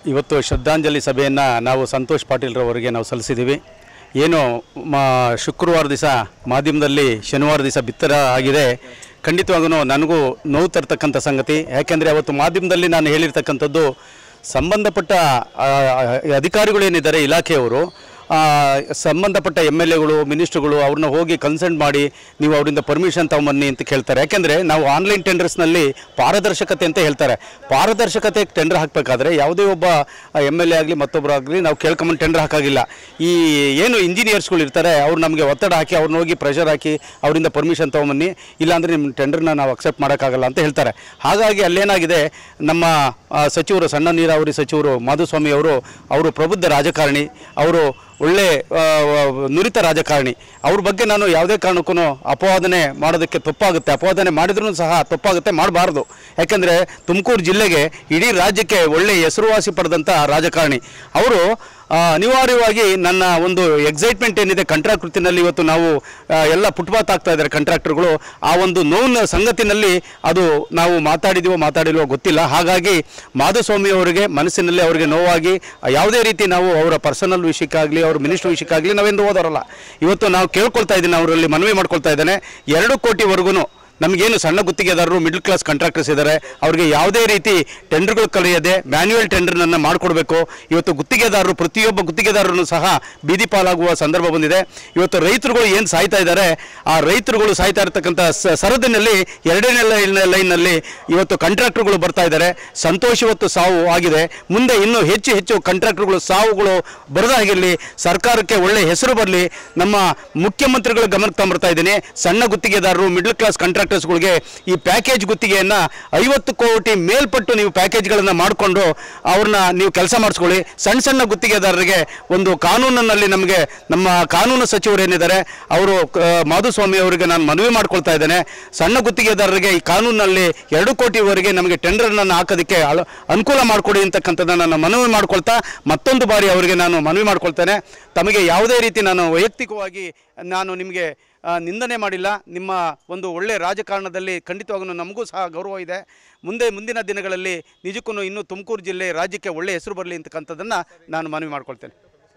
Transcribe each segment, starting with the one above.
ಇವತ್ತು ಶ್ರದ್ಧಾಂಜಲಿ ಸಭೆಯನ್ನು ನಾವು ಸಂತೋಷ್ ಪಾಟೀಲ್ರವರಿಗೆ ನಾವು ಸಲ್ಲಿಸಿದ್ದೀವಿ. ಏನು ಶುಕ್ರವಾರ ದಿವಸ ಮಾಧ್ಯಮದಲ್ಲಿ ಶನಿವಾರ ದಿವಸ ಬಿತ್ತರ ಆಗಿದೆ. ಖಂಡಿತವಾಗೂ ನನಗೂ ನೋವು ತರ್ತಕ್ಕಂಥ ಸಂಗತಿ. ಯಾಕೆಂದರೆ ಅವತ್ತು ಮಾಧ್ಯಮದಲ್ಲಿ ನಾನು ಹೇಳಿರ್ತಕ್ಕಂಥದ್ದು ಸಂಬಂಧಪಟ್ಟ ಅಧಿಕಾರಿಗಳೇನಿದ್ದಾರೆ ಇಲಾಖೆಯವರು ಸಂಬಂಧಪಟ್ಟ MLAಗಳು ಮಿನಿಸ್ಟ್ರುಗಳು ಅವ್ರನ್ನ ಹೋಗಿ ಕನ್ಸಲ್ಟ್ ಮಾಡಿ ನೀವು ಅವರಿಂದ ಪರ್ಮಿಷನ್ ತಗೊಂಬನ್ನಿ ಅಂತ ಕೇಳ್ತಾರೆ. ಯಾಕೆಂದರೆ ನಾವು ಆನ್ಲೈನ್ ಟೆಂಡರ್ಸ್ನಲ್ಲಿ ಪಾರದರ್ಶಕತೆ ಅಂತ ಹೇಳ್ತಾರೆ. ಪಾರದರ್ಶಕತೆ ಟೆಂಡರ್ ಹಾಕಬೇಕಾದ್ರೆ ಯಾವುದೇ ಒಬ್ಬ MLA ಆಗಲಿ ಮತ್ತೊಬ್ಬರಾಗಲಿ ನಾವು ಕೇಳ್ಕೊಂಬಂದು ಟೆಂಡರ್ ಹಾಕಾಗಿಲ್ಲ. ಈ ಏನು ಇಂಜಿನಿಯರ್ಸ್ಗಳು ಇರ್ತಾರೆ ಅವ್ರು ನಮಗೆ ಒತ್ತಡ ಹಾಕಿ ಅವ್ರನ್ನ ಹೋಗಿ ಪ್ರೆಷರ್ ಹಾಕಿ ಅವರಿಂದ ಪರ್ಮಿಷನ್ ತೊಗೊಂಬನ್ನಿ, ಇಲ್ಲಾಂದರೆ ನಿಮ್ಮ ಟೆಂಡರ್ನ ನಾವು ಅಕ್ಸೆಪ್ಟ್ ಮಾಡೋಕ್ಕಾಗಲ್ಲ ಅಂತ ಹೇಳ್ತಾರೆ. ಹಾಗಾಗಿ ಅಲ್ಲೇನಾಗಿದೆ, ನಮ್ಮ ಸಚಿವರು ಸಣ್ಣ ನೀರಾವರಿ ಸಚಿವರು ಮಾಧುಸ್ವಾಮಿ ಅವರು ಪ್ರಬುದ್ಧ ರಾಜಕಾರಣಿ, ಅವರು ಒಳ್ಳೆ ನುರಿತ ರಾಜಕಾರಣಿ. ಅವ್ರ ಬಗ್ಗೆ ನಾನು ಯಾವುದೇ ಕಾರಣಕ್ಕೂ ಅಪವಾದನೆ ಮಾಡೋದಕ್ಕೆ ತಪ್ಪಾಗುತ್ತೆ. ಅಪವಾದನೆ ಮಾಡಿದ್ರೂ ಸಹ ತಪ್ಪಾಗುತ್ತೆ, ಮಾಡಬಾರ್ದು. ಯಾಕೆಂದರೆ ತುಮಕೂರು ಜಿಲ್ಲೆಗೆ ಇಡೀ ರಾಜ್ಯಕ್ಕೆ ಒಳ್ಳೆ ಹೆಸರುವಾಸಿ ಪಡೆದಂಥ ರಾಜಕಾರಣಿ ಅವರು. ಅನಿವಾರ್ಯವಾಗಿ ನನ್ನ ಒಂದು ಎಕ್ಸೈಟ್ಮೆಂಟ್ ಏನಿದೆ ಕಾಂಟ್ರಾಕ್ಟ್ ವೃತ್ತಿನಲ್ಲಿ, ಇವತ್ತು ನಾವು ಎಲ್ಲ ಫುಟ್ಪಾತ್ ಆಗ್ತಾ ಇದ್ದಾರೆ ಕಾಂಟ್ರಾಕ್ಟರ್ಗಳು. ಆ ಒಂದು ನೋವಿನ ಸಂಗತಿನಲ್ಲಿ ಅದು ನಾವು ಮಾತಾಡಿಲ್ವೋ ಗೊತ್ತಿಲ್ಲ. ಹಾಗಾಗಿ ಮಾಧುಸ್ವಾಮಿ ಅವರಿಗೆ ಮನಸ್ಸಿನಲ್ಲಿ ಅವರಿಗೆ ನೋವಾಗಿ ಯಾವುದೇ ರೀತಿ ನಾವು ಅವರ ಪರ್ಸನಲ್ ವಿಷಯಕ್ಕಾಗಲಿ ಅವ್ರ ಮಿನಿಸ್ಟ್ರ್ ವಿಷಯಕ್ಕಾಗಲಿ ನಾವೆಂದು ಹೋದವರಲ್ಲ. ಇವತ್ತು ನಾವು ಕೇಳ್ಕೊಳ್ತಾ ಇದ್ದೀನಿ, ಅವರಲ್ಲಿ ಮನವಿ ಮಾಡ್ಕೊಳ್ತಾ ಇದ್ದೇನೆ, 2 ಕೋಟಿವರೆಗೂ ನಮಗೇನು ಸಣ್ಣ ಗುತ್ತಿಗೆದಾರರು ಮಿಡ್ಲ್ ಕ್ಲಾಸ್ ಕಾಂಟ್ರಾಕ್ಟರ್ಸ್ ಇದ್ದಾರೆ ಅವರಿಗೆ ಯಾವುದೇ ರೀತಿ ಟೆಂಡರ್ಗಳು ಕರೆಯದೆ ಮ್ಯಾನ್ಯುವಲ್ ಟೆಂಡರ್ನನ್ನು ಮಾಡಿಕೊಡ್ಬೇಕು. ಇವತ್ತು ಗುತ್ತಿಗೆದಾರರು ಪ್ರತಿಯೊಬ್ಬ ಗುತ್ತಿಗೆದಾರರು ಸಹ ಬೀದಿ ಪಾಲಾಗುವ ಸಂದರ್ಭ ಬಂದಿದೆ. ಇವತ್ತು ರೈತರುಗಳು ಏನು ಸಾಯ್ತಾ ಇದ್ದಾರೆ, ಆ ರೈತರುಗಳು ಸಾಯ್ತಾ ಇರತಕ್ಕಂಥ ಸರದಿನಲ್ಲಿ 2ನೇ ಲೈನ್ನಲ್ಲಿ ಇವತ್ತು ಕಾಂಟ್ರಾಕ್ಟರ್ಗಳು ಬರ್ತಾ ಇದ್ದಾರೆ. ಸಂತೋಷ ಇವತ್ತು ಸಾವು ಆಗಿದೆ. ಮುಂದೆ ಇನ್ನೂ ಹೆಚ್ಚು ಕಾಂಟ್ರಾಕ್ಟರ್ಗಳು ಸಾವುಗಳು ಬರದ ಹಾಗಿರಲಿ, ಸರ್ಕಾರಕ್ಕೆ ಒಳ್ಳೆ ಹೆಸರು ಬರಲಿ. ನಮ್ಮ ಮುಖ್ಯಮಂತ್ರಿಗಳ ಗಮನಕ್ಕೆ ತಂಬರ್ತಾ ಇದ್ದೀನಿ, ಸಣ್ಣ ಗುತ್ತಿಗೆದಾರರು ಮಿಡ್ಲ್ ಕ್ಲಾಸ್ ಕಾಂಟ್ರಾಕ್ಟರ್ಸ್ಗಳಿಗೆ ಈ ಪ್ಯಾಕೇಜ್ ಗುತ್ತಿಗೆಯನ್ನು 50 ಕೋಟಿ ಮೇಲ್ಪಟ್ಟು ನೀವು ಪ್ಯಾಕೇಜ್ಗಳನ್ನು ಮಾಡಿಕೊಂಡು ಅವ್ರನ್ನ ನೀವು ಕೆಲಸ ಮಾಡಿಸ್ಕೊಳ್ಳಿ. ಸಣ್ಣ ಗುತ್ತಿಗೆದಾರರಿಗೆ ಒಂದು ಕಾನೂನಿನಲ್ಲಿ ನಮಗೆ ನಮ್ಮ ಕಾನೂನು ಸಚಿವರು ಏನಿದ್ದಾರೆ ಅವರು ಮಾಧುಸ್ವಾಮಿ ಅವರಿಗೆ ನಾನು ಮನವಿ ಮಾಡ್ಕೊಳ್ತಾ ಇದ್ದೇನೆ, ಸಣ್ಣ ಗುತ್ತಿಗೆದಾರರಿಗೆ ಈ ಕಾನೂನಿನಲ್ಲಿ 2 ಕೋಟಿವರೆಗೆ ನಮಗೆ ಟೆಂಡರ್ನನ್ನು ಹಾಕೋದಕ್ಕೆ ಅನುಕೂಲ ಮಾಡಿಕೊಡಿ ಅಂತಕ್ಕಂಥದ್ದನ್ನು ನಾನು ಮನವಿ ಮಾಡ್ಕೊಳ್ತಾ ಮತ್ತೊಂದು ಬಾರಿ ಅವರಿಗೆ ನಾನು ಮನವಿ ಮಾಡ್ಕೊಳ್ತೇನೆ. ತಮಗೆ ಯಾವುದೇ ರೀತಿ ನಾನು ವೈಯಕ್ತಿಕವಾಗಿ ನಾನು ನಿಮಗೆ ನಿಂದನೆ ಮಾಡಿಲ್ಲ. ನಿಮ್ಮ ಒಂದು ಒಳ್ಳೆಯ ರಾಜಕಾರಣದಲ್ಲಿ ಖಂಡಿತವಾಗೂ ನಮಗೂ ಸಹ ಗೌರವ ಇದೆ. ಮುಂದಿನ ದಿನಗಳಲ್ಲಿ ನಿಜಕ್ಕೂ ಇನ್ನೂ ತುಮಕೂರು ಜಿಲ್ಲೆ ರಾಜ್ಯಕ್ಕೆ ಒಳ್ಳೆಯ ಹೆಸರು ಬರಲಿ ಅಂತಕ್ಕಂಥದ್ದನ್ನು ನಾನು ಮನವಿ ಮಾಡ್ಕೊಳ್ತೇನೆ.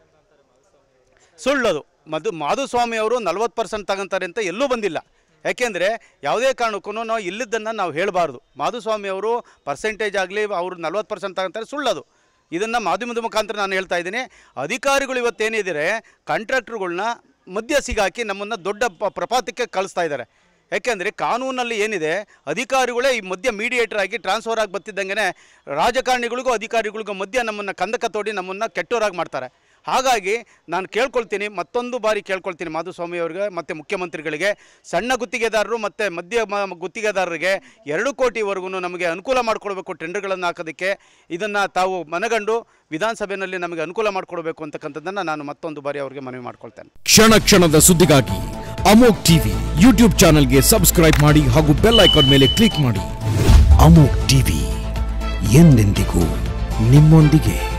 ಸುಳ್ಳದು ಮಾಧುಸ್ವಾಮಿ ಅವರು 40% ತಗೊಂತಾರೆ ಅಂತ ಎಲ್ಲೂ ಬಂದಿಲ್ಲ. ಯಾಕೆಂದರೆ ಯಾವುದೇ ಕಾರಣಕ್ಕೂ ನಾವು ಇಲ್ಲಿದ್ದನ್ನು ನಾವು ಹೇಳಬಾರ್ದು. ಮಾಧುಸ್ವಾಮಿ ಅವರು ಪರ್ಸೆಂಟೇಜ್ ಆಗಲಿ ಅವರು 40% ತಗೊಂತಾರೆ, ಸುಳ್ಳದು. ಇದನ್ನು ಮಾಧ್ಯಮದ ಮುಖಾಂತರ ನಾನು ಹೇಳ್ತಾ ಇದ್ದೀನಿ. ಅಧಿಕಾರಿಗಳು ಇವತ್ತೇನಿದ್ದಾರೆ ಕಾಂಟ್ರಾಕ್ಟರ್ಗಳನ್ನ ಮಧ್ಯ ಸಿಗಾಕಿ ನಮ್ಮನ್ನು ದೊಡ್ಡ ಪ್ರಪಾತಕ್ಕೆ ಕಳಿಸ್ತಾ ಇದ್ದಾರೆ. ಯಾಕೆಂದರೆ ಕಾನೂನಲ್ಲಿ ಏನಿದೆ, ಅಧಿಕಾರಿಗಳೇ ಈ ಮಧ್ಯ ಮೀಡಿಯೇಟರ್ ಆಗಿ ಟ್ರಾನ್ಸ್ಫರ್ ಆಗಿ ಬರ್ತಿದ್ದಂಗೆ ರಾಜಕಾರಣಿಗಳಿಗೂ ಅಧಿಕಾರಿಗಳಿಗೂ ಮಧ್ಯ ನಮ್ಮನ್ನು ಕಂದಕ ತೋಡಿ ನಮ್ಮನ್ನು ಕೆಟ್ಟೋರಾಗಿ ಮಾಡ್ತಾರೆ. ಹಾಗಾಗಿ ನಾನು ಕೇಳ್ಕೊಳ್ತೀನಿ, ಮತ್ತೊಂದು ಬಾರಿ ಕೇಳ್ಕೊಳ್ತೀನಿ ಮಾಧುಸ್ವಾಮಿ ಅವರಿಗೆ ಮತ್ತು ಮುಖ್ಯಮಂತ್ರಿಗಳಿಗೆ, ಸಣ್ಣ ಗುತ್ತಿಗೆದಾರರು ಮತ್ತು ಮಧ್ಯ ಗುತ್ತಿಗೆದಾರರಿಗೆ 2 ಕೋಟಿವರೆಗೂ ನಮಗೆ ಅನುಕೂಲ ಮಾಡಿಕೊಡ್ಬೇಕು ಟೆಂಡರ್ಗಳನ್ನು ಹಾಕೋದಕ್ಕೆ. ಇದನ್ನು ತಾವು ಮನಗಂಡು ವಿಧಾನಸಭೆಯಲ್ಲಿ ನಮಗೆ ಅನುಕೂಲ ಮಾಡಿಕೊಡ್ಬೇಕು ಅಂತಕ್ಕಂಥದ್ದನ್ನು ನಾನು ಮತ್ತೊಂದು ಬಾರಿ ಅವರಿಗೆ ಮನವಿ ಮಾಡ್ಕೊಳ್ತೇನೆ. ಕ್ಷಣ ಕ್ಷಣದ ಸುದ್ದಿಗಾಗಿ ಅಮೋಕ್ ಟಿವಿ ಯೂಟ್ಯೂಬ್ ಚಾನೆಲ್ಗೆ ಸಬ್ಸ್ಕ್ರೈಬ್ ಮಾಡಿ ಹಾಗೂ ಬೆಲ್ ಐಕಾನ್ ಮೇಲೆ ಕ್ಲಿಕ್ ಮಾಡಿ. ಅಮೋಕ್ ಟಿವಿ ಎಂದೆಂದಿಗೂ ನಿಮ್ಮೊಂದಿಗೆ.